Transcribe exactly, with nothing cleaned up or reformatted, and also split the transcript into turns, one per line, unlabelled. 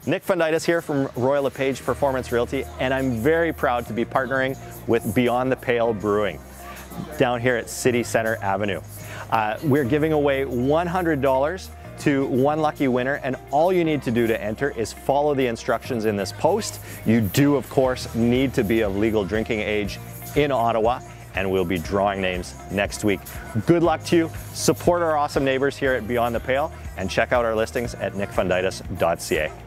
Nick Fundytus here from Royal LePage Performance Realty, and I'm very proud to be partnering with Beyond the Pale Brewing down here at City Center Avenue. Uh, we're giving away one hundred dollars to one lucky winner, and all you need to do to enter is follow the instructions in this post. You do, of course, need to be of legal drinking age in Ottawa, and we'll be drawing names next week. Good luck to you. Support our awesome neighbors here at Beyond the Pale, and check out our listings at nick fundytus dot c a.